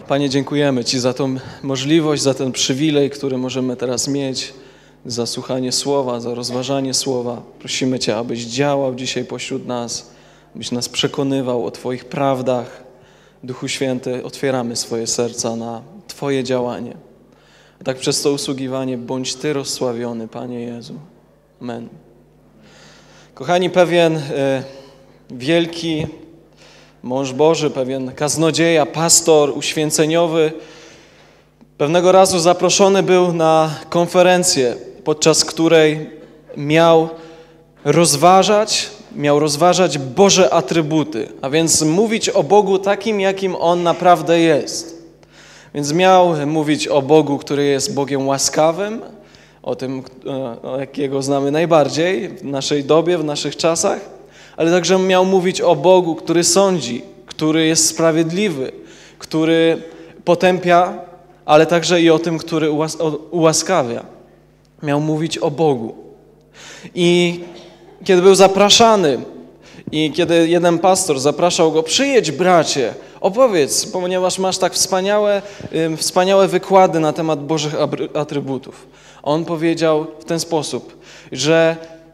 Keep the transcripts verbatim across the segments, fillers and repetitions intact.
Panie, dziękujemy Ci za tą możliwość, za ten przywilej, który możemy teraz mieć, za słuchanie Słowa, za rozważanie Słowa. Prosimy Cię, abyś działał dzisiaj pośród nas, abyś nas przekonywał o Twoich prawdach. Duchu Święty, otwieramy swoje serca na Twoje działanie. A tak przez to usługiwanie bądź Ty rozsławiony, Panie Jezu. Amen. Kochani, pewien e, wielki mąż Boży, pewien kaznodzieja, pastor uświęceniowy, pewnego razu zaproszony był na konferencję, podczas której miał rozważać, miał rozważać Boże atrybuty, a więc mówić o Bogu takim, jakim On naprawdę jest. Więc miał mówić o Bogu, który jest Bogiem łaskawym, o tym, o jakiego znamy najbardziej w naszej dobie, w naszych czasach, ale także miał mówić o Bogu, który sądzi, który jest sprawiedliwy, który potępia, ale także i o tym, który ułaskawia. Miał mówić o Bogu. I kiedy był zapraszany i kiedy jeden pastor zapraszał go, przyjedź bracie, opowiedz, ponieważ masz tak wspaniałe, wspaniałe wykłady na temat Bożych atrybutów. On powiedział w ten sposób, że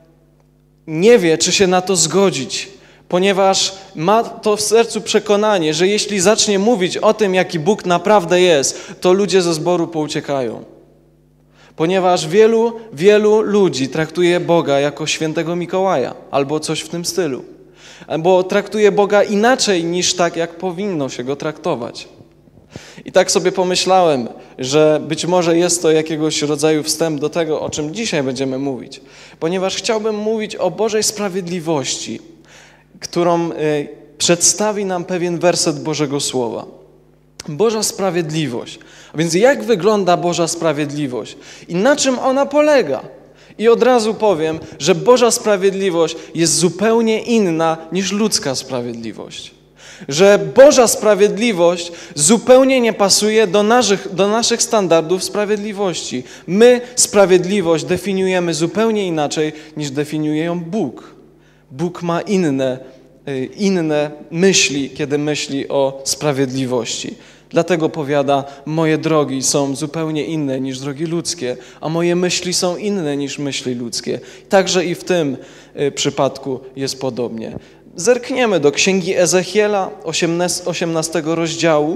nie wie, czy się na to zgodzić, ponieważ ma to w sercu przekonanie, że jeśli zacznie mówić o tym, jaki Bóg naprawdę jest, to ludzie ze zboru pouciekają. Ponieważ wielu, wielu ludzi traktuje Boga jako świętego Mikołaja albo coś w tym stylu. Albo traktuje Boga inaczej niż tak, jak powinno się Go traktować. I tak sobie pomyślałem, że być może jest to jakiegoś rodzaju wstęp do tego, o czym dzisiaj będziemy mówić. Ponieważ chciałbym mówić o Bożej sprawiedliwości, którą y, przedstawi nam pewien werset Bożego Słowa. Boża sprawiedliwość. A więc jak wygląda Boża sprawiedliwość i na czym ona polega? I od razu powiem, że Boża sprawiedliwość jest zupełnie inna niż ludzka sprawiedliwość. Że Boża sprawiedliwość zupełnie nie pasuje do naszych, do naszych standardów sprawiedliwości. My sprawiedliwość definiujemy zupełnie inaczej niż definiuje ją Bóg. Bóg ma inne, inne myśli, kiedy myśli o sprawiedliwości. Dlatego powiada, moje drogi są zupełnie inne niż drogi ludzkie, a moje myśli są inne niż myśli ludzkie. Także i w tym przypadku jest podobnie. Zerkniemy do Księgi Ezechiela, osiemnastego rozdziału.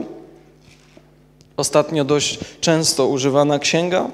Ostatnio dość często używana księga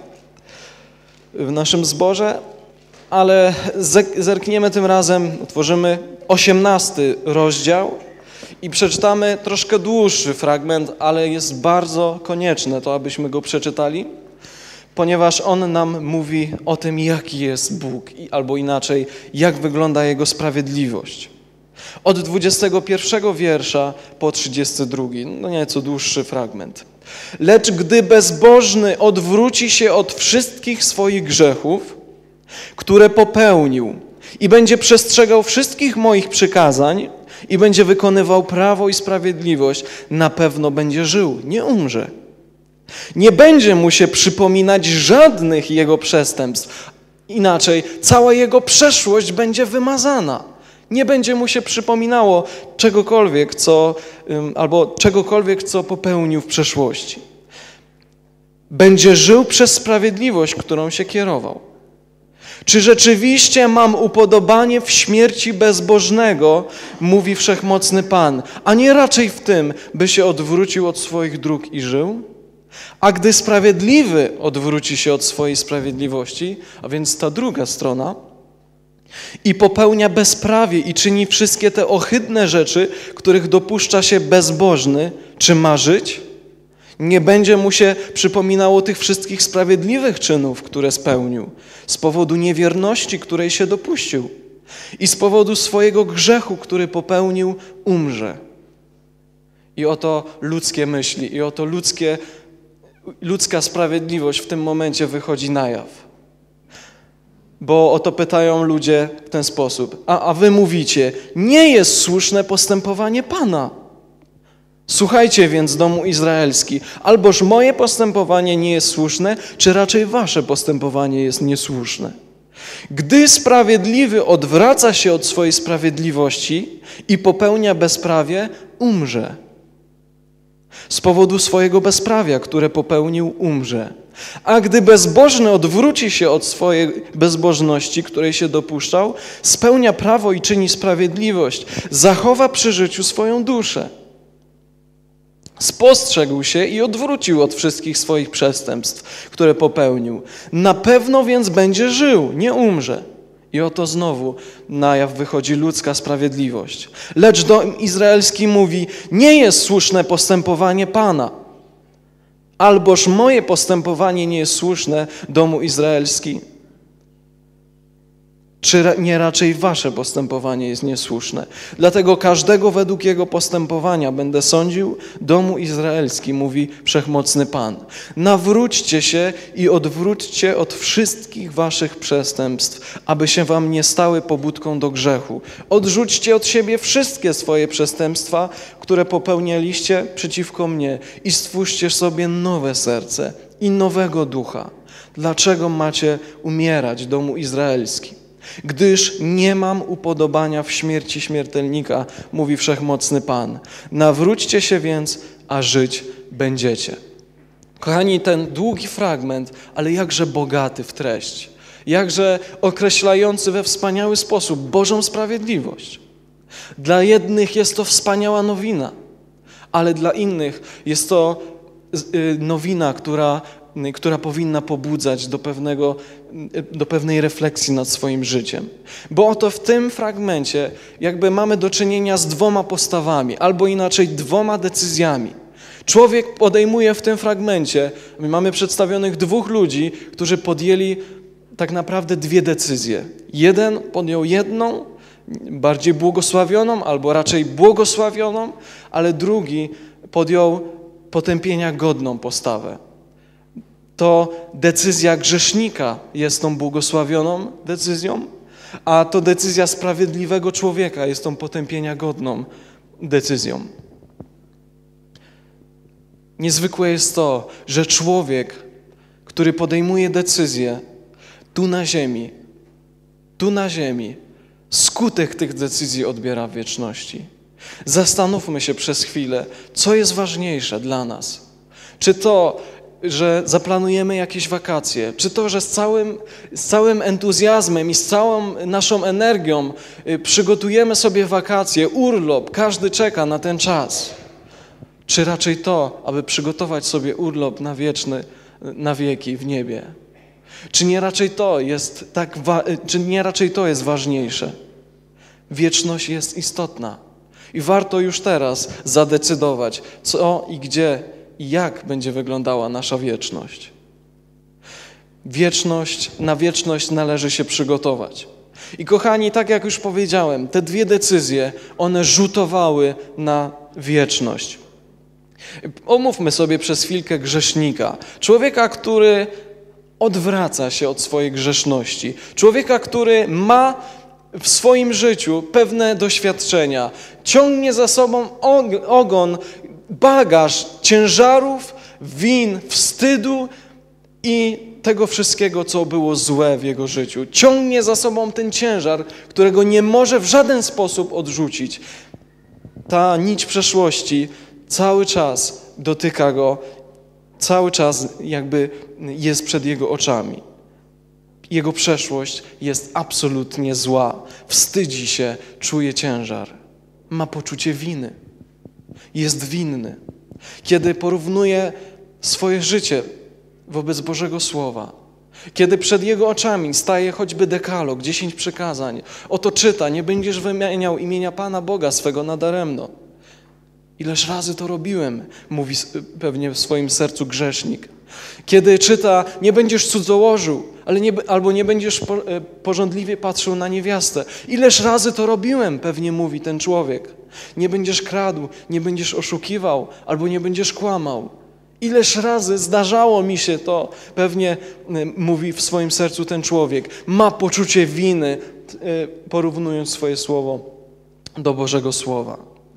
w naszym zborze, ale zerkniemy tym razem, otworzymy osiemnasty rozdział i przeczytamy troszkę dłuższy fragment, ale jest bardzo konieczne to, abyśmy go przeczytali, ponieważ on nam mówi o tym, jaki jest Bóg, albo inaczej, jak wygląda Jego sprawiedliwość. Od dwudziestego pierwszego wiersza po trzydziesty drugi, no nieco dłuższy fragment. Lecz gdy bezbożny odwróci się od wszystkich swoich grzechów, które popełnił i będzie przestrzegał wszystkich moich przykazań i będzie wykonywał prawo i sprawiedliwość, na pewno będzie żył, nie umrze. Nie będzie mu się przypominać żadnych jego przestępstw. Inaczej, cała jego przeszłość będzie wymazana. Nie będzie mu się przypominało czegokolwiek, co, albo czegokolwiek, co popełnił w przeszłości. Będzie żył przez sprawiedliwość, którą się kierował. Czy rzeczywiście mam upodobanie w śmierci bezbożnego, mówi Wszechmocny Pan, a nie raczej w tym, by się odwrócił od swoich dróg i żył? A gdy sprawiedliwy odwróci się od swojej sprawiedliwości, a więc ta druga strona, i popełnia bezprawie i czyni wszystkie te ohydne rzeczy, których dopuszcza się bezbożny, czy ma żyć? Nie będzie mu się przypominało tych wszystkich sprawiedliwych czynów, które spełnił, z powodu niewierności, której się dopuścił i z powodu swojego grzechu, który popełnił, umrze. I oto ludzkie myśli, i oto ludzkie, ludzka sprawiedliwość w tym momencie wychodzi na jaw. Bo o to pytają ludzie w ten sposób. A, a wy mówicie, nie jest słuszne postępowanie Pana. Słuchajcie więc, domu izraelski, alboż moje postępowanie nie jest słuszne, czy raczej wasze postępowanie jest niesłuszne. Gdy sprawiedliwy odwraca się od swojej sprawiedliwości i popełnia bezprawie, umrze. Z powodu swojego bezprawia, które popełnił, umrze. A gdy bezbożny odwróci się od swojej bezbożności, której się dopuszczał, spełnia prawo i czyni sprawiedliwość, zachowa przy życiu swoją duszę. Spostrzegł się i odwrócił od wszystkich swoich przestępstw, które popełnił. Na pewno więc będzie żył, nie umrze. I oto znowu na jaw wychodzi ludzka sprawiedliwość. Lecz dom izraelski mówi, nie jest słuszne postępowanie Pana. Alboż moje postępowanie nie jest słuszne, domu izraelski. Czy nie raczej wasze postępowanie jest niesłuszne? Dlatego każdego według jego postępowania będę sądził, domu izraelski, mówi Wszechmocny Pan. Nawróćcie się i odwróćcie od wszystkich waszych przestępstw, aby się wam nie stały pobudką do grzechu. Odrzućcie od siebie wszystkie swoje przestępstwa, które popełnialiście przeciwko mnie i stwórzcie sobie nowe serce i nowego ducha. Dlaczego macie umierać, domu izraelski? Gdyż nie mam upodobania w śmierci śmiertelnika, mówi Wszechmocny Pan. Nawróćcie się więc, a żyć będziecie. Kochani, ten długi fragment, ale jakże bogaty w treść, jakże określający we wspaniały sposób Bożą sprawiedliwość. Dla jednych jest to wspaniała nowina, ale dla innych jest to nowina, która która powinna pobudzać do, pewnego, do pewnej refleksji nad swoim życiem. Bo oto w tym fragmencie jakby mamy do czynienia z dwoma postawami, albo inaczej dwoma decyzjami. Człowiek podejmuje w tym fragmencie, my mamy przedstawionych dwóch ludzi, którzy podjęli tak naprawdę dwie decyzje. Jeden podjął jedną, bardziej błogosławioną, albo raczej błogosławioną, ale drugi podjął potępienia godną postawę. To decyzja grzesznika jest tą błogosławioną decyzją, a to decyzja sprawiedliwego człowieka jest tą potępienia godną decyzją. Niezwykłe jest to, że człowiek, który podejmuje decyzję tu na ziemi, tu na ziemi, skutek tych decyzji odbiera w wieczności. Zastanówmy się przez chwilę, co jest ważniejsze dla nas. Czy to, że zaplanujemy jakieś wakacje, czy to, że z całym, z całym entuzjazmem i z całą naszą energią przygotujemy sobie wakacje, urlop, każdy czeka na ten czas. Czy raczej to, aby przygotować sobie urlop na wieczny, na wieki w niebie? Czy nie raczej to jest tak, czy nie raczej to jest ważniejsze? Wieczność jest istotna i warto już teraz zadecydować, co i gdzie i jak będzie wyglądała nasza wieczność. Wieczność, na wieczność należy się przygotować. I kochani, tak jak już powiedziałem, te dwie decyzje, one rzutowały na wieczność. Omówmy sobie przez chwilkę grzesznika. Człowieka, który odwraca się od swojej grzeszności. Człowieka, który ma w swoim życiu pewne doświadczenia. Ciągnie za sobą ogon, bagaż ciężarów, win, wstydu i tego wszystkiego, co było złe w jego życiu. Ciągnie za sobą ten ciężar, którego nie może w żaden sposób odrzucić. Ta nić przeszłości cały czas dotyka go, cały czas jakby jest przed jego oczami. Jego przeszłość jest absolutnie zła. Wstydzi się, czuje ciężar. Ma poczucie winy. Jest winny. Kiedy porównuje swoje życie wobec Bożego Słowa, kiedy przed jego oczami staje choćby dekalog, dziesięć przykazań, oto czyta, nie będziesz wymieniał imienia Pana Boga swego nadaremno. Ileż razy to robiłem, mówi pewnie w swoim sercu grzesznik. Kiedy czyta, nie będziesz cudzołożył, ale nie, albo nie będziesz po, porządliwie patrzył na niewiastę. Ileż razy to robiłem, pewnie mówi ten człowiek. Nie będziesz kradł, nie będziesz oszukiwał, albo nie będziesz kłamał. Ileż razy zdarzało mi się to, pewnie mówi w swoim sercu ten człowiek. Ma poczucie winy, porównując swoje słowo do Bożego Słowa.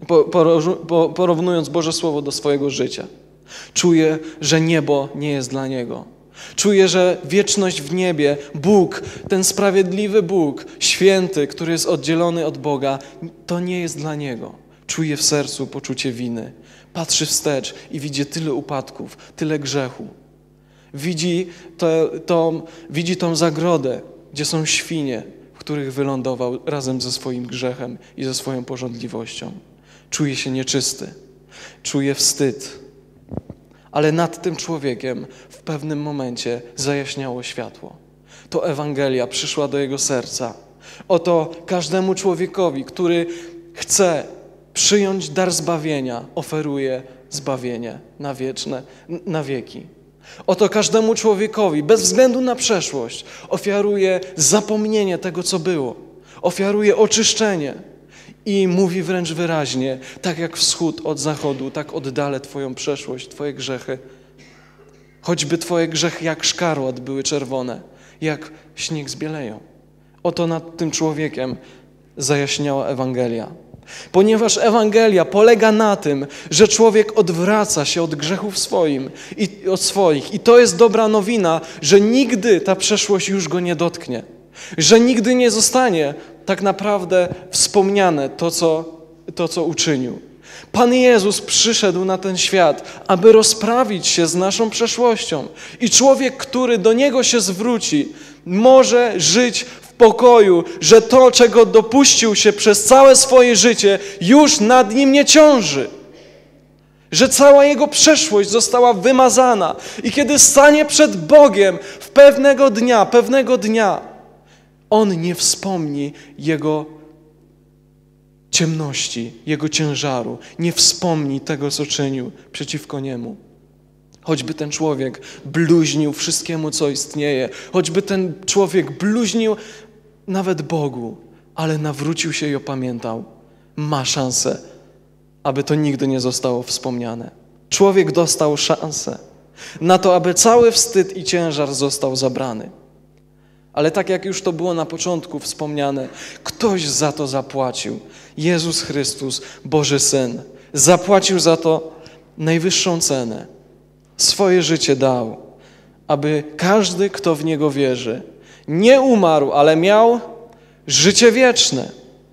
Porównując Boże Słowo do swojego życia. Czuje, że niebo nie jest dla niego. Czuje, że wieczność w niebie, Bóg, ten sprawiedliwy Bóg, święty, który jest oddzielony od Boga, to nie jest dla niego. Czuje w sercu poczucie winy. Patrzy wstecz i widzi tyle upadków, tyle grzechu. Widzi, to, to, widzi tą zagrodę, gdzie są świnie, w których wylądował razem ze swoim grzechem i ze swoją pożądliwością. Czuje się nieczysty. Czuje wstyd. Ale nad tym człowiekiem w pewnym momencie zajaśniało światło. To Ewangelia przyszła do jego serca. Oto każdemu człowiekowi, który chce przyjąć dar zbawienia, oferuje zbawienie na wieczne, na wieki. Oto każdemu człowiekowi, bez względu na przeszłość, ofiaruje zapomnienie tego, co było. Ofiaruje oczyszczenie. I mówi wręcz wyraźnie, tak jak wschód od zachodu, tak oddalę Twoją przeszłość, Twoje grzechy. Choćby Twoje grzechy jak szkarłat były czerwone, jak śnieg zbieleją. Oto nad tym człowiekiem zajaśniała Ewangelia. Ponieważ Ewangelia polega na tym, że człowiek odwraca się od grzechów swoim i od swoich. I to jest dobra nowina, że nigdy ta przeszłość już go nie dotknie. Że nigdy nie zostanie tak naprawdę wspomniane to, co, to, co uczynił. Pan Jezus przyszedł na ten świat, aby rozprawić się z naszą przeszłością. I człowiek, który do Niego się zwróci, może żyć w pokoju, że to, czego dopuścił się przez całe swoje życie, już nad nim nie ciąży. Że cała jego przeszłość została wymazana. I kiedy stanie przed Bogiem w pewnego dnia, pewnego dnia, On nie wspomni jego ciemności, jego ciężaru. Nie wspomni tego, co czynił przeciwko niemu. Choćby ten człowiek bluźnił wszystkiemu, co istnieje. Choćby ten człowiek bluźnił nawet Bogu, ale nawrócił się i opamiętał. Ma szansę, aby to nigdy nie zostało wspomniane. Człowiek dostał szansę na to, aby cały wstyd i ciężar został zabrany. Ale tak jak już to było na początku wspomniane, ktoś za to zapłacił. Jezus Chrystus, Boży Syn, zapłacił za to najwyższą cenę. Swoje życie dał, aby każdy, kto w Niego wierzy, nie umarł, ale miał życie wieczne.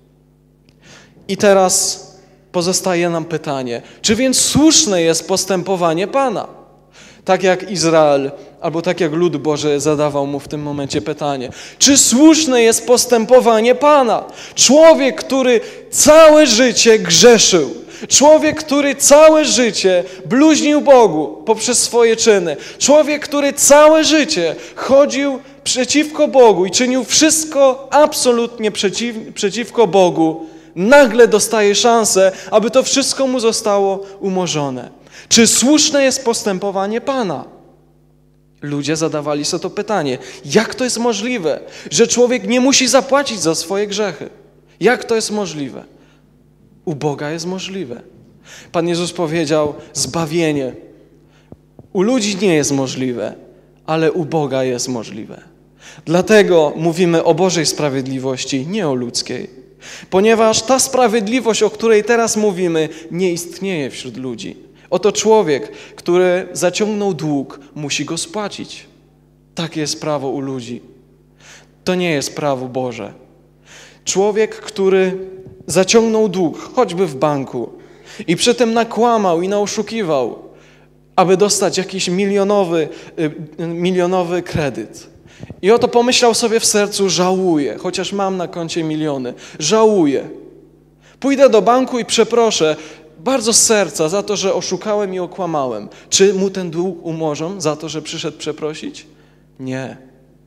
I teraz pozostaje nam pytanie, czy więc słuszne jest postępowanie Pana? Tak jak Izrael, albo tak jak lud Boży zadawał mu w tym momencie pytanie. Czy słuszne jest postępowanie Pana? Człowiek, który całe życie grzeszył. Człowiek, który całe życie bluźnił Bogu poprzez swoje czyny. Człowiek, który całe życie chodził przeciwko Bogu i czynił wszystko absolutnie przeciw, przeciwko Bogu. Nagle dostaje szansę, aby to wszystko mu zostało umorzone. Czy słuszne jest postępowanie Pana? Ludzie zadawali sobie to pytanie. Jak to jest możliwe, że człowiek nie musi zapłacić za swoje grzechy? Jak to jest możliwe? U Boga jest możliwe. Pan Jezus powiedział, zbawienie u ludzi nie jest możliwe, ale u Boga jest możliwe. Dlatego mówimy o Bożej sprawiedliwości, nie o ludzkiej. Ponieważ ta sprawiedliwość, o której teraz mówimy, nie istnieje wśród ludzi. Oto człowiek, który zaciągnął dług, musi go spłacić. Takie jest prawo u ludzi. To nie jest prawo Boże. Człowiek, który zaciągnął dług, choćby w banku, i przy tym nakłamał i naoszukiwał, aby dostać jakiś milionowy, milionowy kredyt. I oto pomyślał sobie w sercu, żałuję, chociaż mam na koncie miliony, żałuję. Pójdę do banku i przeproszę bardzo z serca za to, że oszukałem i okłamałem. Czy mu ten dług umorzą za to, że przyszedł przeprosić? Nie.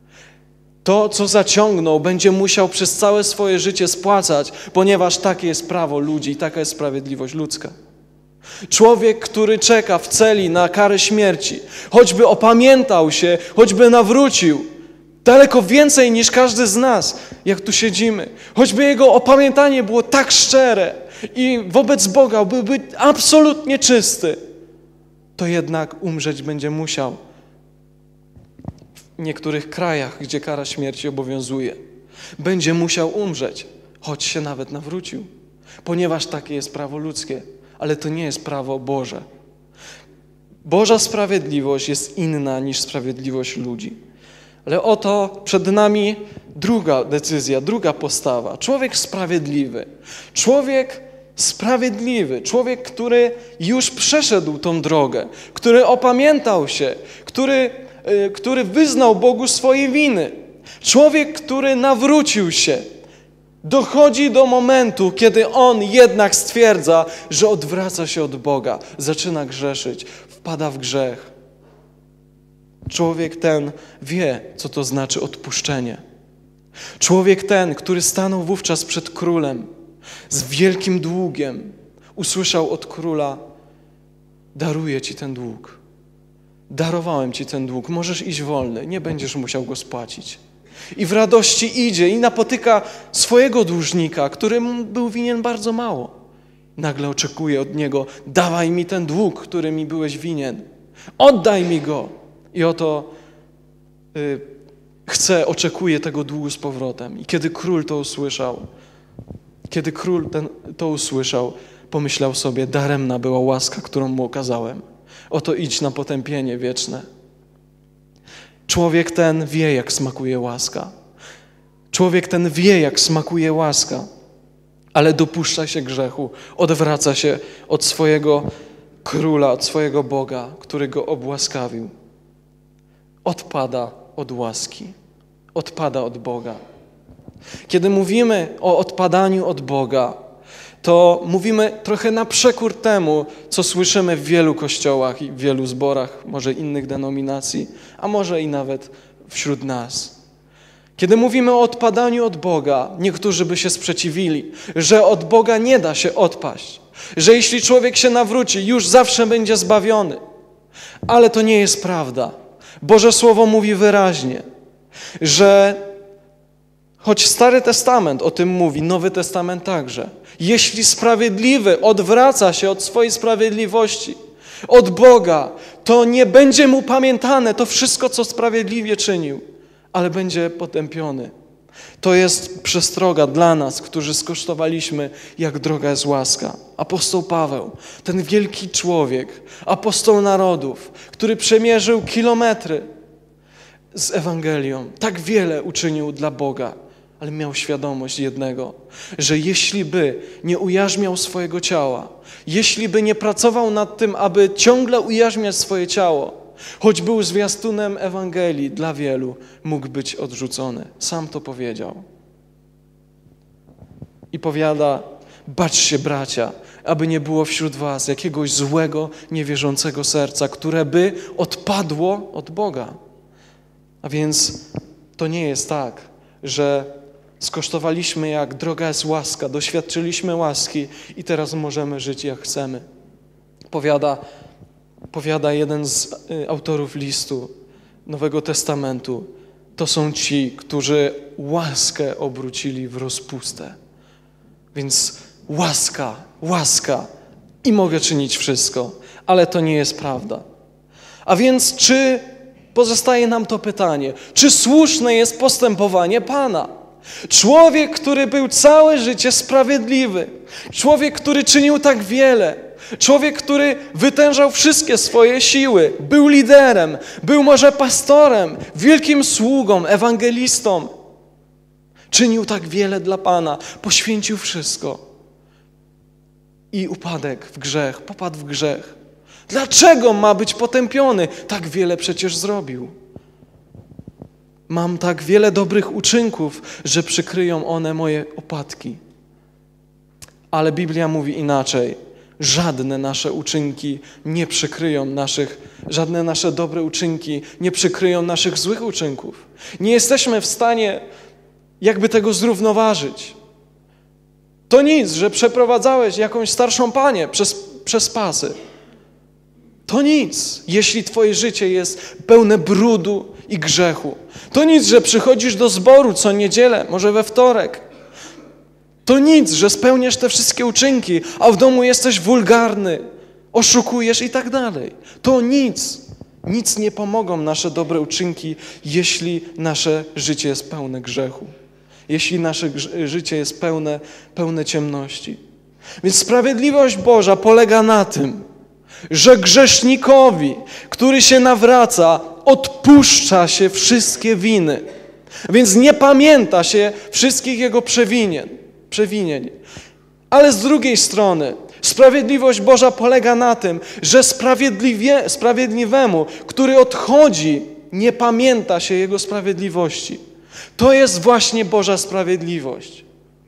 To, co zaciągnął, będzie musiał przez całe swoje życie spłacać, ponieważ takie jest prawo ludzi i taka jest sprawiedliwość ludzka. Człowiek, który czeka w celi na karę śmierci, choćby opamiętał się, choćby nawrócił, daleko więcej niż każdy z nas, jak tu siedzimy, choćby jego opamiętanie było tak szczere i wobec Boga byłby absolutnie czysty, to jednak umrzeć będzie musiał. W niektórych krajach, gdzie kara śmierci obowiązuje, będzie musiał umrzeć, choć się nawet nawrócił, ponieważ takie jest prawo ludzkie, ale to nie jest prawo Boże. Boża sprawiedliwość jest inna niż sprawiedliwość ludzi. Ale oto przed nami druga decyzja, druga postawa. Człowiek sprawiedliwy. Człowiek Sprawiedliwy, człowiek, który już przeszedł tą drogę, który opamiętał się, który, yy, który wyznał Bogu swoje winy. Człowiek, który nawrócił się, dochodzi do momentu, kiedy on jednak stwierdza, że odwraca się od Boga, zaczyna grzeszyć, wpada w grzech. Człowiek ten wie, co to znaczy odpuszczenie. Człowiek ten, który stanął wówczas przed królem z wielkim długiem, usłyszał od króla: daruję ci ten dług. Darowałem ci ten dług, możesz iść wolny, nie będziesz musiał go spłacić. I w radości idzie i napotyka swojego dłużnika, który mu był winien bardzo mało. Nagle oczekuje od niego: dawaj mi ten dług, który mi byłeś winien. Oddaj mi go. I oto y, chce, oczekuje tego długu z powrotem. I kiedy król to usłyszał, kiedy król ten, to usłyszał, pomyślał sobie: daremna była łaska, którą mu okazałem. Oto idź na potępienie wieczne. Człowiek ten wie, jak smakuje łaska. Człowiek ten wie, jak smakuje łaska, ale dopuszcza się grzechu, odwraca się od swojego króla, od swojego Boga, który go obłaskawił. Odpada od łaski, odpada od Boga. Kiedy mówimy o odpadaniu od Boga, to mówimy trochę na przekór temu, co słyszymy w wielu kościołach i w wielu zborach, może innych denominacji, a może i nawet wśród nas. Kiedy mówimy o odpadaniu od Boga, niektórzy by się sprzeciwili, że od Boga nie da się odpaść, że jeśli człowiek się nawróci, już zawsze będzie zbawiony. Ale to nie jest prawda. Boże Słowo mówi wyraźnie, że choć Stary Testament o tym mówi, Nowy Testament także, jeśli sprawiedliwy odwraca się od swojej sprawiedliwości, od Boga, to nie będzie mu pamiętane to wszystko, co sprawiedliwie czynił, ale będzie potępiony. To jest przestroga dla nas, którzy skosztowaliśmy, jak droga jest łaska. Apostoł Paweł, ten wielki człowiek, apostoł narodów, który przemierzył kilometry z Ewangelią, tak wiele uczynił dla Boga, ale miał świadomość jednego, że jeśli by nie ujarzmiał swojego ciała, jeśli by nie pracował nad tym, aby ciągle ujarzmiać swoje ciało, choć był zwiastunem Ewangelii dla wielu, mógł być odrzucony. Sam to powiedział. I powiada: bacz się, bracia, aby nie było wśród was jakiegoś złego, niewierzącego serca, które by odpadło od Boga. A więc to nie jest tak, że skosztowaliśmy, jak droga jest łaska, doświadczyliśmy łaski i teraz możemy żyć, jak chcemy. Powiada, powiada jeden z autorów listu Nowego Testamentu: to są ci, którzy łaskę obrócili w rozpustę. Więc łaska, łaska i mogę czynić wszystko, ale to nie jest prawda. A więc czy pozostaje nam to pytanie, czy słuszne jest postępowanie Pana? Człowiek, który był całe życie sprawiedliwy, człowiek, który czynił tak wiele, człowiek, który wytężał wszystkie swoje siły, był liderem, był może pastorem, wielkim sługą, ewangelistą, czynił tak wiele dla Pana, poświęcił wszystko i upadek w grzech, popadł w grzech. Dlaczego ma być potępiony? Tak wiele przecież zrobił. Mam tak wiele dobrych uczynków, że przykryją one moje upadki. Ale Biblia mówi inaczej. Żadne nasze uczynki nie przykryją naszych, żadne nasze dobre uczynki nie przykryją naszych złych uczynków. Nie jesteśmy w stanie jakby tego zrównoważyć. To nic, że przeprowadzałeś jakąś starszą panię przez, przez pasy. To nic, jeśli twoje życie jest pełne brudu i grzechu. To nic, że przychodzisz do zboru co niedzielę, może we wtorek. To nic, że spełniasz te wszystkie uczynki, a w domu jesteś wulgarny, oszukujesz i tak dalej. To nic. Nic nie pomogą nasze dobre uczynki, jeśli nasze życie jest pełne grzechu. Jeśli nasze życie jest pełne, pełne ciemności. Więc sprawiedliwość Boża polega na tym, że grzesznikowi, który się nawraca, odpuszcza się wszystkie winy. Więc nie pamięta się wszystkich jego przewinień. przewinień. Ale z drugiej strony sprawiedliwość Boża polega na tym, że sprawiedliwie, sprawiedliwemu, który odchodzi, nie pamięta się jego sprawiedliwości. To jest właśnie Boża sprawiedliwość.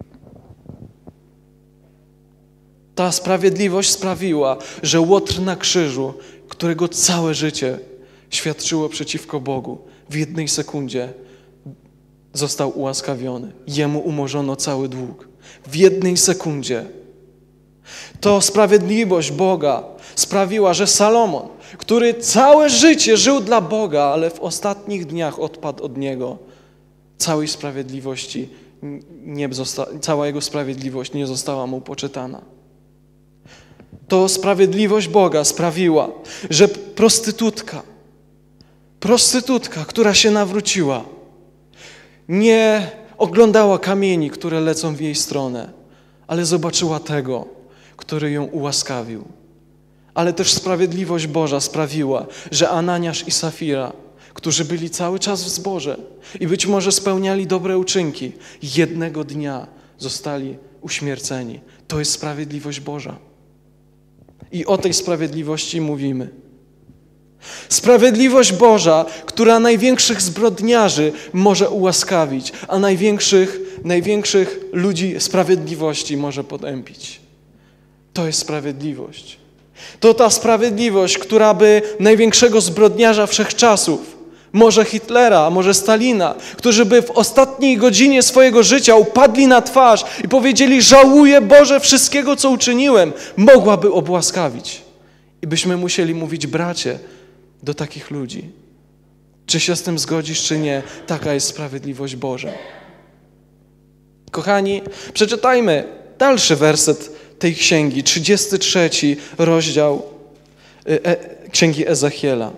Ta sprawiedliwość sprawiła, że Łotr na krzyżu, którego całe życie świadczyło przeciwko Bogu, w jednej sekundzie został ułaskawiony. Jemu umorzono cały dług. W jednej sekundzie. To sprawiedliwość Boga sprawiła, że Salomon, który całe życie żył dla Boga, ale w ostatnich dniach odpadł od Niego, całej sprawiedliwości nie zosta- cała Jego sprawiedliwość nie została Mu poczytana. To sprawiedliwość Boga sprawiła, że prostytutka, prostytutka, która się nawróciła, nie oglądała kamieni, które lecą w jej stronę, ale zobaczyła tego, który ją ułaskawił. Ale też sprawiedliwość Boża sprawiła, że Ananiasz i Safira, którzy byli cały czas w zborze i być może spełniali dobre uczynki, jednego dnia zostali uśmierceni. To jest sprawiedliwość Boża. I o tej sprawiedliwości mówimy. Sprawiedliwość Boża, która największych zbrodniarzy może ułaskawić, a największych, największych ludzi sprawiedliwości może potępić. To jest sprawiedliwość. To ta sprawiedliwość, która by największego zbrodniarza wszechczasów, może Hitlera, a może Stalina, którzy by w ostatniej godzinie swojego życia upadli na twarz i powiedzieli: żałuję, Boże, wszystkiego, co uczyniłem, mogłaby obłaskawić. I byśmy musieli mówić: bracie, do takich ludzi. Czy się z tym zgodzisz, czy nie? Taka jest sprawiedliwość Boża. Kochani, przeczytajmy dalszy werset tej księgi, trzydziesty trzeci rozdział e, księgi Ezechiela.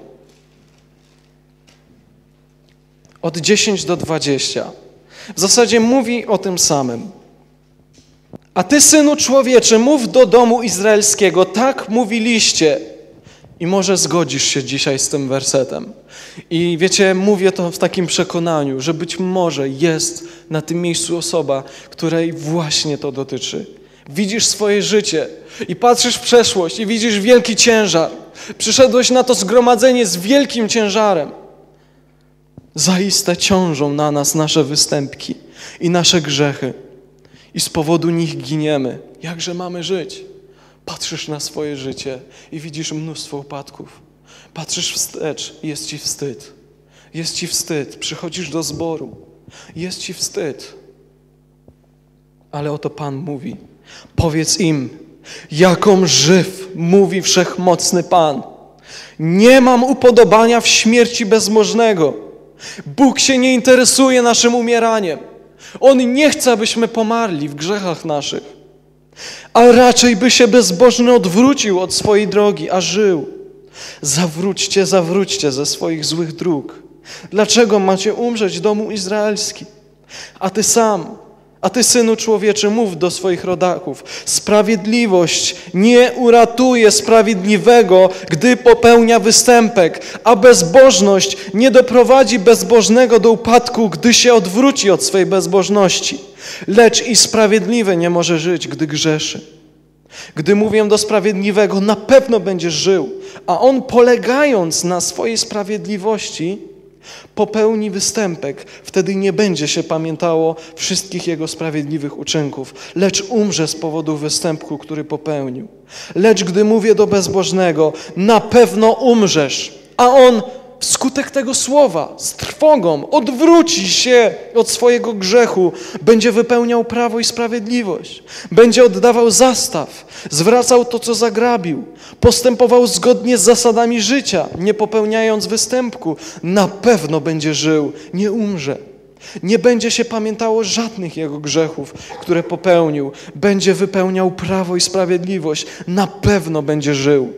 Od dziesięć do dwudziestu. W zasadzie mówi o tym samym. A ty, synu człowieczy, mów do domu izraelskiego, tak mówiliście. I może zgodzisz się dzisiaj z tym wersetem. I wiecie, mówię to w takim przekonaniu, że być może jest na tym miejscu osoba, której właśnie to dotyczy. Widzisz swoje życie i patrzysz w przeszłość i widzisz wielki ciężar. Przyszedłeś na to zgromadzenie z wielkim ciężarem. Zaiste ciążą na nas nasze występki i nasze grzechy. I z powodu nich giniemy. Jakże mamy żyć? Patrzysz na swoje życie i widzisz mnóstwo upadków. Patrzysz wstecz i jest ci wstyd. Jest ci wstyd. Przychodzisz do zboru. Jest ci wstyd. Ale oto Pan mówi: powiedz im, jaką żyw mówi wszechmocny Pan. Nie mam upodobania w śmierci bezbożnego. Bóg się nie interesuje naszym umieraniem. On nie chce, abyśmy pomarli w grzechach naszych, a raczej by się bezbożny odwrócił od swojej drogi, a żył. Zawróćcie, zawróćcie ze swoich złych dróg. Dlaczego macie umrzeć, domu izraelski? A ty sam, a ty, synu człowieczy, mów do swoich rodaków: sprawiedliwość nie uratuje sprawiedliwego, gdy popełnia występek, a bezbożność nie doprowadzi bezbożnego do upadku, gdy się odwróci od swej bezbożności. Lecz i sprawiedliwy nie może żyć, gdy grzeszy. Gdy mówię do sprawiedliwego, na pewno będziesz żył, a on, polegając na swojej sprawiedliwości, popełni występek, wtedy nie będzie się pamiętało wszystkich jego sprawiedliwych uczynków, lecz umrze z powodu występku, który popełnił. Lecz gdy mówię do bezbożnego, na pewno umrzesz, a on wskutek tego słowa z trwogą odwróci się od swojego grzechu, będzie wypełniał prawo i sprawiedliwość, będzie oddawał zastaw, zwracał to, co zagrabił, postępował zgodnie z zasadami życia, nie popełniając występku, na pewno będzie żył, nie umrze. Nie będzie się pamiętało żadnych jego grzechów, które popełnił. Będzie wypełniał prawo i sprawiedliwość, na pewno będzie żył.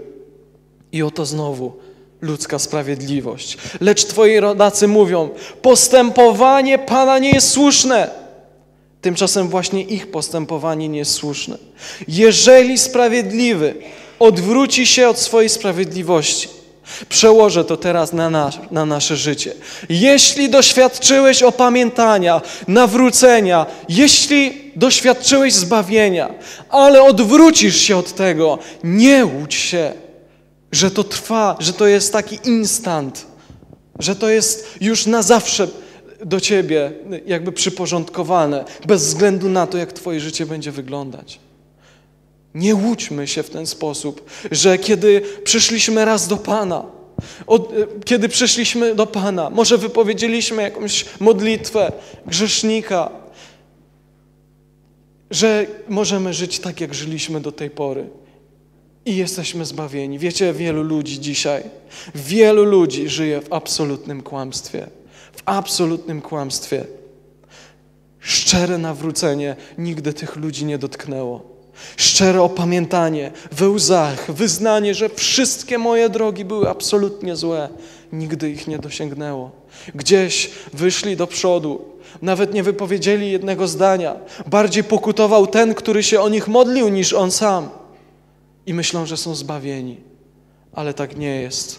I oto znowu ludzka sprawiedliwość. Lecz twoi rodacy mówią: postępowanie Pana nie jest słuszne. Tymczasem właśnie ich postępowanie nie jest słuszne. Jeżeli sprawiedliwy odwróci się od swojej sprawiedliwości, przełożę to teraz na, nas, na nasze życie. Jeśli doświadczyłeś opamiętania, nawrócenia, jeśli doświadczyłeś zbawienia, ale odwrócisz się od tego, nie łudź się, że to trwa, że to jest taki instant, że to jest już na zawsze do ciebie jakby przyporządkowane, bez względu na to, jak twoje życie będzie wyglądać. Nie łudźmy się w ten sposób, że kiedy przyszliśmy raz do Pana, od, kiedy przyszliśmy do Pana, może wypowiedzieliśmy jakąś modlitwę grzesznika, że możemy żyć tak, jak żyliśmy do tej pory i jesteśmy zbawieni. Wiecie, wielu ludzi dzisiaj, wielu ludzi żyje w absolutnym kłamstwie. W absolutnym kłamstwie. Szczere nawrócenie nigdy tych ludzi nie dotknęło. Szczere opamiętanie we łzach, wyznanie, że wszystkie moje drogi były absolutnie złe, nigdy ich nie dosięgnęło. Gdzieś wyszli do przodu, nawet nie wypowiedzieli jednego zdania. Bardziej pokutował ten, który się o nich modlił, niż on sam. I myślą, że są zbawieni. Ale tak nie jest.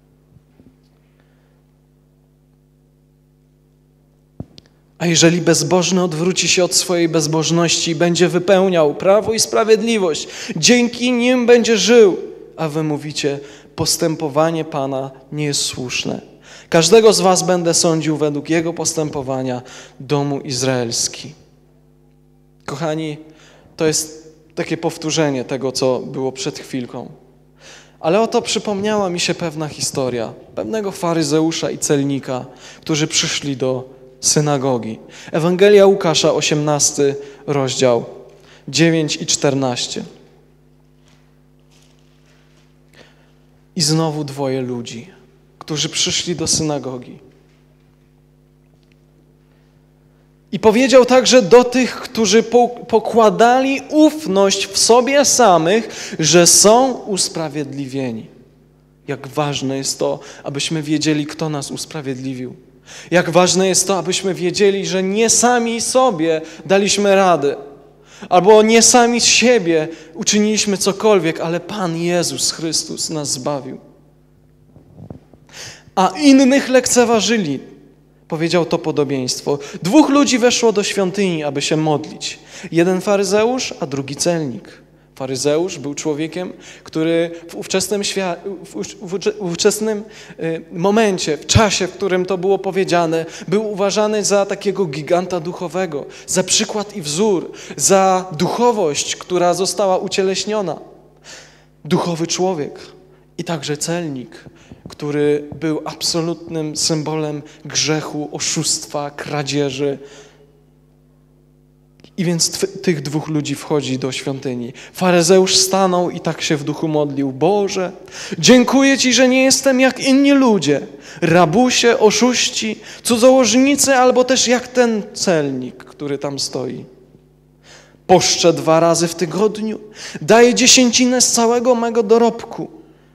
A jeżeli bezbożny odwróci się od swojej bezbożności i będzie wypełniał prawo i sprawiedliwość, dzięki nim będzie żył, a wy mówicie, postępowanie Pana nie jest słuszne. Każdego z was będę sądził według jego postępowania, domu izraelski. Kochani, to jest takie powtórzenie tego, co było przed chwilką. Ale oto przypomniała mi się pewna historia pewnego faryzeusza i celnika, którzy przyszli do synagogi. Ewangelia Łukasza, osiemnasty rozdział, dziewięć i czternaście. I znowu dwoje ludzi, którzy przyszli do synagogi. I powiedział także do tych, którzy pokładali ufność w sobie samych, że są usprawiedliwieni. Jak ważne jest to, abyśmy wiedzieli, kto nas usprawiedliwił. Jak ważne jest to, abyśmy wiedzieli, że nie sami sobie daliśmy radę, albo nie sami z siebie uczyniliśmy cokolwiek, ale Pan Jezus Chrystus nas zbawił. A innych lekceważyli. Powiedział to podobieństwo. Dwóch ludzi weszło do świątyni, aby się modlić. Jeden faryzeusz, a drugi celnik. Faryzeusz był człowiekiem, który w ówczesnym, świa- w ówczesnym momencie, w czasie, w którym to było powiedziane, był uważany za takiego giganta duchowego, za przykład i wzór, za duchowość, która została ucieleśniona. Duchowy człowiek i także celnik, który był absolutnym symbolem grzechu, oszustwa, kradzieży. I więc tw- tych dwóch ludzi wchodzi do świątyni. Faryzeusz stanął i tak się w duchu modlił. Boże, dziękuję Ci, że nie jestem jak inni ludzie, rabusie, oszuści, cudzołożnicy, albo też jak ten celnik, który tam stoi. Poszczę dwa razy w tygodniu, daję dziesięcinę z całego mego dorobku.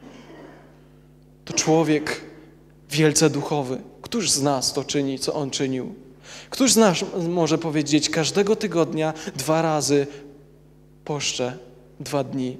To człowiek wielce duchowy. Któż z nas to czyni, co on czynił? Któż z nas może powiedzieć, każdego tygodnia dwa razy poszczę, dwa dni?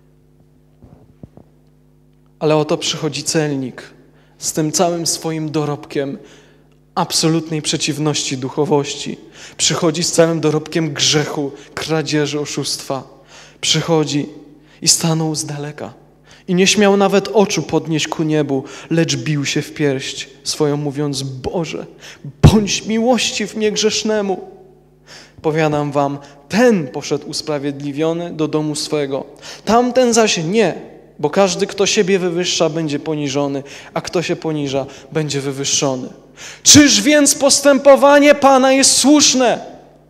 Ale oto przychodzi celnik z tym całym swoim dorobkiem absolutnej przeciwności duchowości. Przychodzi z całym dorobkiem grzechu, kradzieży, oszustwa. Przychodzi i stanął z daleka. I nie śmiał nawet oczu podnieść ku niebu, lecz bił się w pierś swoją, mówiąc: Boże, bądź miłościw mnie grzesznemu. Powiadam wam, ten poszedł usprawiedliwiony do domu swego. Tamten zaś nie, bo każdy, kto siebie wywyższa, będzie poniżony, a kto się poniża, będzie wywyższony. Czyż więc postępowanie Pana jest słuszne?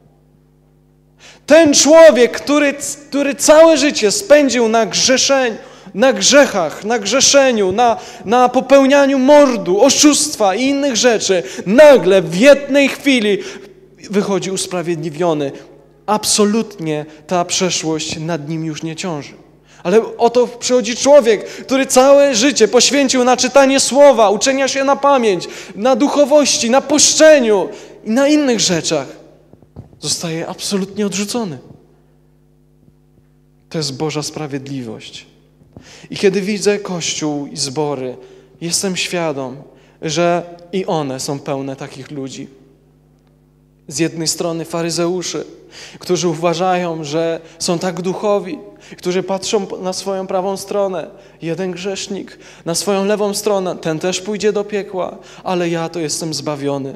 Ten człowiek, który, który całe życie spędził na grzeszeniu, na grzechach, na grzeszeniu, na, na popełnianiu mordu, oszustwa i innych rzeczy, nagle w jednej chwili wychodzi usprawiedliwiony. Absolutnie ta przeszłość nad nim już nie ciąży. Ale oto przychodzi człowiek, który całe życie poświęcił na czytanie słowa, uczenia się na pamięć, na duchowości, na poszczeniu i na innych rzeczach. Zostaje absolutnie odrzucony. To jest Boża sprawiedliwość. I kiedy widzę Kościół i zbory, jestem świadom, że i one są pełne takich ludzi. Z jednej strony faryzeuszy, którzy uważają, że są tak duchowi, którzy patrzą na swoją prawą stronę. Jeden grzesznik na swoją lewą stronę, ten też pójdzie do piekła, ale ja to jestem zbawiony.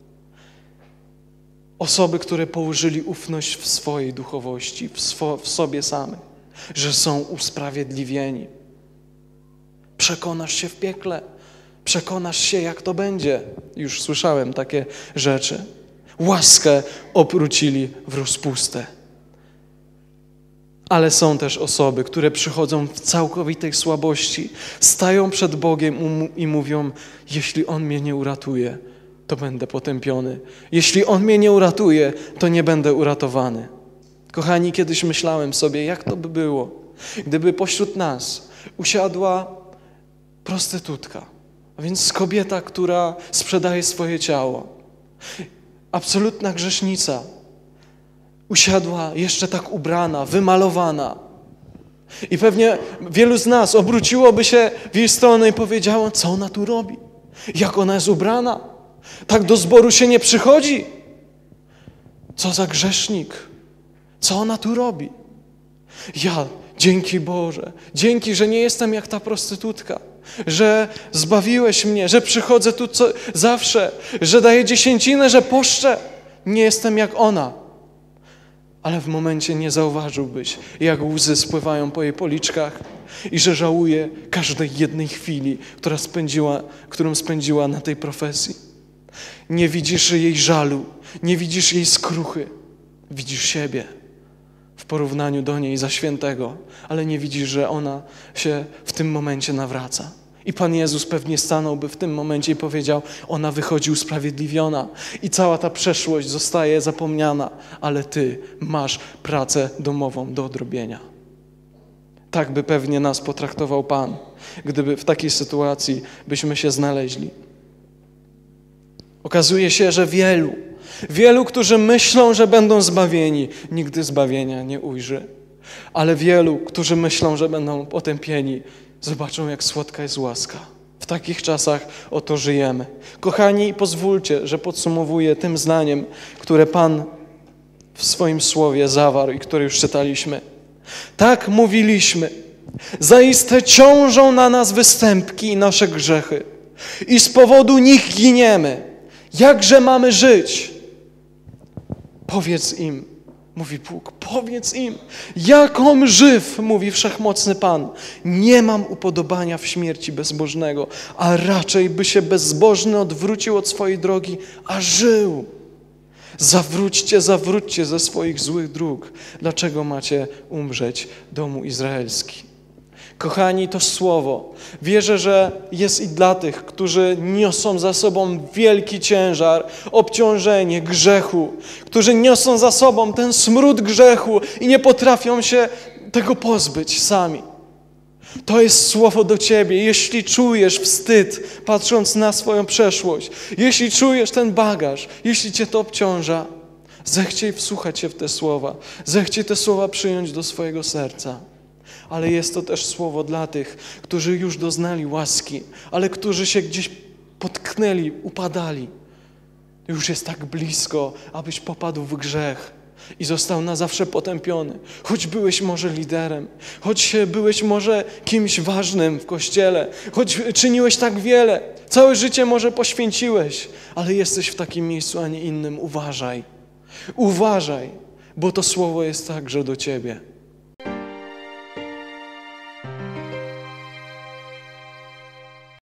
Osoby, które położyli ufność w swojej duchowości, w, swo, w sobie samych, że są usprawiedliwieni. Przekonasz się w piekle, przekonasz się, jak to będzie. Już słyszałem takie rzeczy. Łaskę obrócili w rozpustę. Ale są też osoby, które przychodzą w całkowitej słabości, stają przed Bogiem i mówią, jeśli On mnie nie uratuje, to będę potępiony. Jeśli On mnie nie uratuje, to nie będę uratowany. Kochani, kiedyś myślałem sobie, jak to by było, gdyby pośród nas usiadła prostytutka, a więc kobieta, która sprzedaje swoje ciało. Absolutna grzesznica. Usiadła jeszcze tak ubrana, wymalowana. I pewnie wielu z nas obróciłoby się w jej stronę i powiedziało, co ona tu robi? Jak ona jest ubrana? Tak do zboru się nie przychodzi. Co za grzesznik? Co ona tu robi? Ja, dzięki Boże, dzięki, że nie jestem jak ta prostytutka, że zbawiłeś mnie, że przychodzę tu co, zawsze, że daję dziesięcinę, że poszczę. Nie jestem jak ona. Ale w momencie nie zauważyłbyś, jak łzy spływają po jej policzkach i że żałuje każdej jednej chwili, która spędziła, którą spędziła na tej profesji. Nie widzisz jej żalu, nie widzisz jej skruchy. Widzisz siebie w porównaniu do niej za świętego, ale nie widzisz, że ona się w tym momencie nawraca. I Pan Jezus pewnie stanąłby w tym momencie i powiedział, ona wychodzi usprawiedliwiona i cała ta przeszłość zostaje zapomniana, ale Ty masz pracę domową do odrobienia. Tak by pewnie nas potraktował Pan, gdyby w takiej sytuacji byśmy się znaleźli. Okazuje się, że wielu, wielu, którzy myślą, że będą zbawieni, nigdy zbawienia nie ujrzy. Ale wielu, którzy myślą, że będą potępieni, zobaczą, jak słodka jest łaska. W takich czasach oto żyjemy. Kochani, pozwólcie, że podsumowuję tym zdaniem, które Pan w swoim słowie zawarł i które już czytaliśmy. Tak mówiliśmy, zaiste ciążą na nas występki i nasze grzechy i z powodu nich giniemy. Jakże mamy żyć? Powiedz im, mówi Bóg, powiedz im, jakom żyw, mówi Wszechmocny Pan. Nie mam upodobania w śmierci bezbożnego, a raczej by się bezbożny odwrócił od swojej drogi, a żył. Zawróćcie, zawróćcie ze swoich złych dróg. Dlaczego macie umrzeć, domu izraelski? Kochani, to słowo, wierzę, że jest i dla tych, którzy niosą za sobą wielki ciężar, obciążenie grzechu, którzy niosą za sobą ten smród grzechu i nie potrafią się tego pozbyć sami. To jest słowo do ciebie. Jeśli czujesz wstyd, patrząc na swoją przeszłość, jeśli czujesz ten bagaż, jeśli cię to obciąża, zechciej wsłuchać się w te słowa, zechciej te słowa przyjąć do swojego serca. Ale jest to też słowo dla tych, którzy już doznali łaski, ale którzy się gdzieś potknęli, upadali. Już jest tak blisko, abyś popadł w grzech i został na zawsze potępiony. Choć byłeś może liderem, choć byłeś może kimś ważnym w Kościele, choć czyniłeś tak wiele, całe życie może poświęciłeś, ale jesteś w takim miejscu, a nie innym. Uważaj, uważaj, bo to słowo jest także do ciebie.